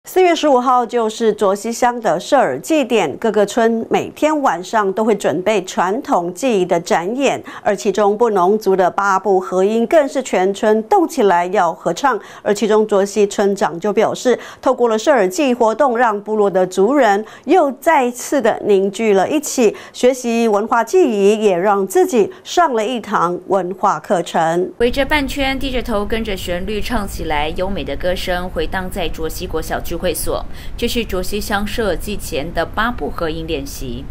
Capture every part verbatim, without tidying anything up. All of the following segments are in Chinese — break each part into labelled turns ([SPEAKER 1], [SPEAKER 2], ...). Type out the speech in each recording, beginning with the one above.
[SPEAKER 1] 四月十五号就是卓溪乡的社尔祭典，各个村每天晚上都会准备传统技艺的展演，而其中布农族的八部合音更是全村动起来要合唱。而其中卓溪村长就表示，透过了社尔祭活动，让部落的族人又再次的凝聚了一起，学习文化技艺，也让自己上了一堂文化课程。
[SPEAKER 2] 围着半圈，低着头，跟着旋律唱起来，优美的歌声回荡在卓溪国小聚会所。这是卓溪乡社尔祭前的八部合音练习。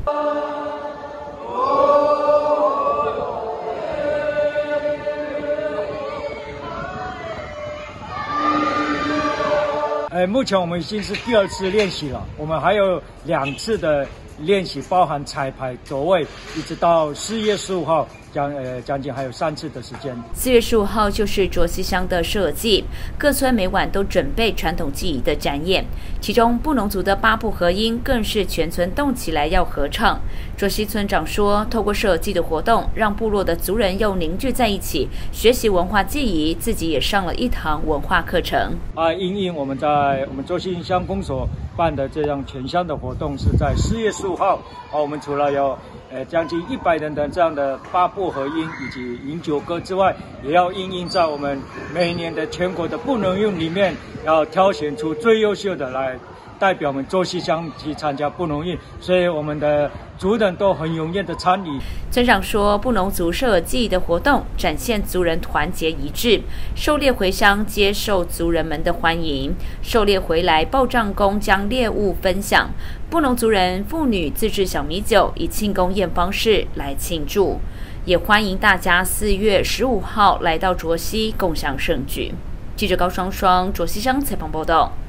[SPEAKER 3] 呃，目前我们已经是第二次练习了，我们还有两次的练习，包含彩排、走位，一直到四月十五号。将呃将近还有三次的时间。
[SPEAKER 2] 四月十五号就是卓溪乡的社尔祭，各村每晚都准备传统技艺的展演，其中布农族的八部合音更是全村动起来要合唱。卓溪村长说，透过社尔祭的活动，让部落的族人又凝聚在一起，学习文化技艺，自己也上了一堂文化课程。
[SPEAKER 3] 啊，因应我们在我们卓溪乡公所办的这样全乡的活动是在四月十五号。啊，我们除了有呃将近一百人的这样的八部合音以及饮酒歌之外，也要因应在我们每年的全国的布农运里面，要挑选出最优秀的来代表我们卓溪乡去参加布农运，所以我们的族人都很踊跃的参与。
[SPEAKER 2] 村长说，布农族社尔祭的活动展现族人团结一致，狩猎回乡接受族人们的欢迎，狩猎回来报账工将猎物分享，布农族人妇女自制小米酒，以庆功宴方式来庆祝，也欢迎大家四月十五号来到卓溪共享盛举。记者高双双卓溪乡采访报道。